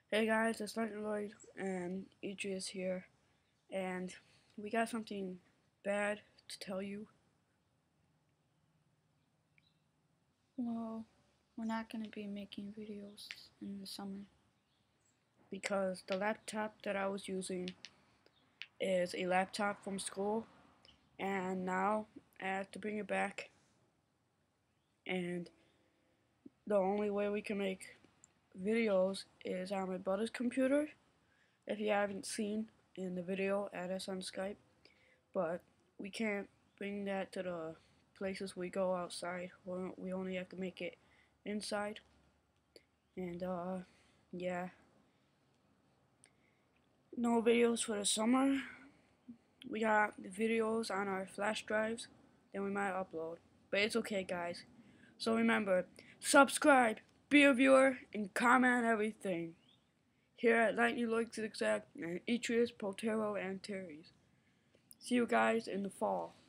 Hey guys, it's Lightning Lloyd and Idris here, and we got something bad to tell you. Well, we're not going to be making videos in the summer. Because the laptop that I was using is a laptop from school, and now I have to bring it back, and the only way we can make videos is on my brother's computer, if you haven't seen in the video, add us on Skype, but we can't bring that to the places we go outside. We only have to make it inside. And yeah, no videos for the summer. We got the videos on our flash drives that we might upload, but it's okay, guys. So remember, subscribe, be a viewer, and comment everything. Here at Lightning Lloyd Zigzag and Etrius, Potero, and Terry's. See you guys in the fall.